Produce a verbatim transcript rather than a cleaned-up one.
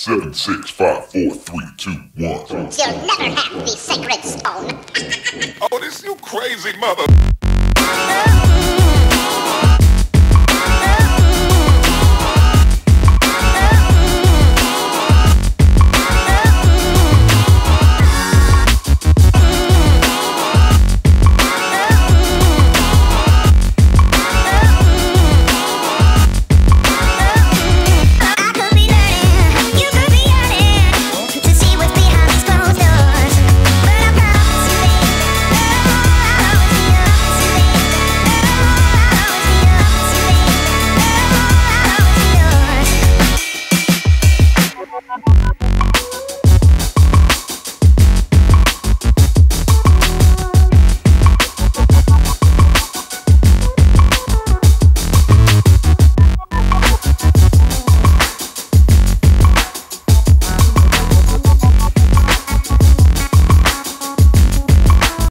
Seven, six, five, four, three, two, one. You'll never have the sacred stone. Oh, this you crazy mother.